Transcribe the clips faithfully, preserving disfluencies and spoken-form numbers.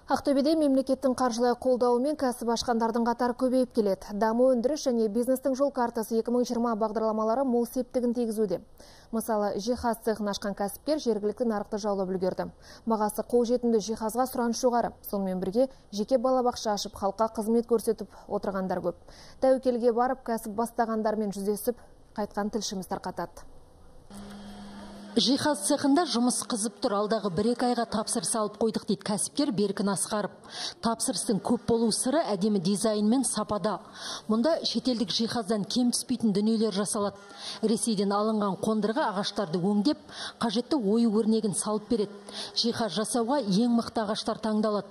Ақтөбеде мемлекеттің қаржылай қолдауымен кәсіп ашқандардың қатары көбейіп келеді. Даму өндіріс және бизнестің жол картасы екі мың жиырма бағдарламалары мол септігін тигізуде. Мысалы, жиһаз цехын ашқан кәсіпкер жергілікті нарықты жаулап үлгерді. Бағасы қолжетімді жиһазға сұраныс жоғары. Сонымен бірге жеке балабақша ашып, халыққа қызмет көрсетіп отырғандар көп. Тәуекелге барып, кәсіп бастағандармен жүздесіп, қайтқан тілшіміз тарқатады. Жиһаз цехында жұмыс қызып тұр. Алдағы бір-екі айға тапсырыс алып қойдық дейді кәсіпкер Беркін Асқаров. Тапсырыстың көп болу сыры әдемі дизайн мен сапада. Мұнда шетелдік жиһаздан кем түспейтін дүниелер жасалады. Ресейден алынған қондырғы ағаштарды өңдеп, қажетті ою өрнегін салып береді. Жиһаз жасауға ең мықты ағаштар таңдалады.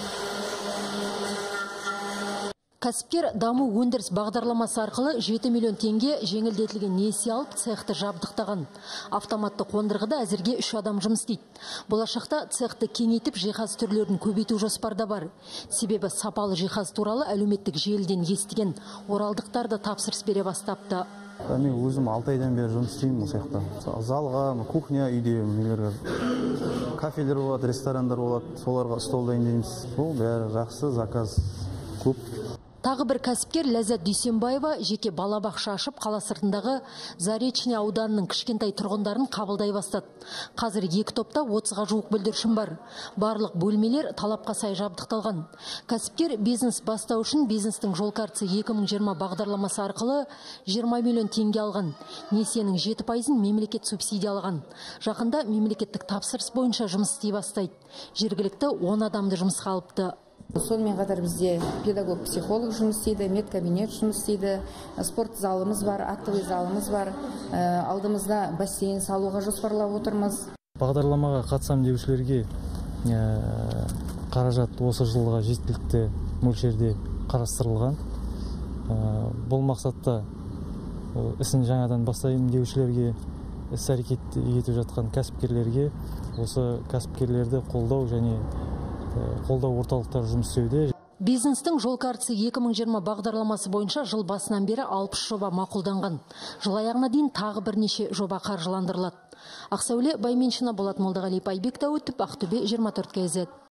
Кәсіпкер даму өндіріс бағдарламасы арқылы жеті миллион теңге жеңілдетілген несие алып, цехты жабдықтаған. Автоматты қондырғыда әзірге үш адам жұмыс істейді. Болашақта цехты кеңейтіп, жиһаз түрлерін көбейту жоспарда бар. Себебі сапалы жиһаз туралы әлеуметтік желіден естіген оралдықтар да тапсырыс бере бастапты. Мен өзім алты айдан бері жұмыс істеймін осы жақта. Залға, кухня, үйде кафелер болады, ресторандар болады, соларға стол дайындаймыз. Бұл бәрі жақсы, заказ көп. Тағы бір кәсіпкер Ләззат Дүйсенбаева жеке балабақша ашып, қала сыртындағы Заречный ауданының кішкентай тұрғындарын қабылдай бастады. Қазір екі топта отызға жуық бүлдіршін бар. Барлық бөлмелер талапқа сай жабдықталған. Кәсіпкер бизнес бастау үшін бизнестің жол картасы екі мың жиырма бағдарламасы арқылы жиырма миллион теңге алған. Несиенің жеті пайызын мемлекет субсидиялаған. Жақында мемлекеттік тапсырыс бойынша жұмыс істей бастайды. Жергілікті он адамды жұмысқа алыпты. Сонымен қатар бізде педагог-психолог жұмыс істейді, медкабинет жұмыс істейді, спорт залымыз бар, актовый залымыз бар. Алдымызда бассейн салуға жоспарлап отырмыз. Бағдарламаға қатысам деушілерге қаражат осы жылға жеткілікті мөлшерде қарастырылған. Бұл мақсатта ісін жаңадан бастайын деушілерге, іс әрекет етіп жатқан кәсіпкерлерге осы кәсіпкерлерді қолдау және қолдау орталықтар жұмыс істеуде. Бизнестің жол картасы екі мың жиырма бағдарламасы бойынша жыл басынан бері алпыс жоба мақұлданған. Жыл аяғына дейін тағы бірнеше жоба қаржыландырылады. Ақсәуле Байменшина, Болат Молдағали, Айбек Дәуітов, Ақтөбе жиырма төрт кз.